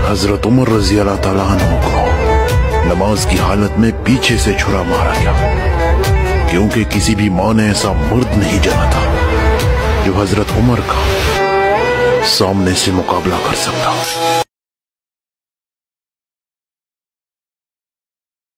हजरत उमर रजी अल्लाह ताला अन्हु को नमाज की हालत में पीछे से छुरा मारा गया, क्योंकि किसी भी मां ने ऐसा मर्द नहीं जाना था जो हजरत उमर का सामने से मुकाबला कर सकता।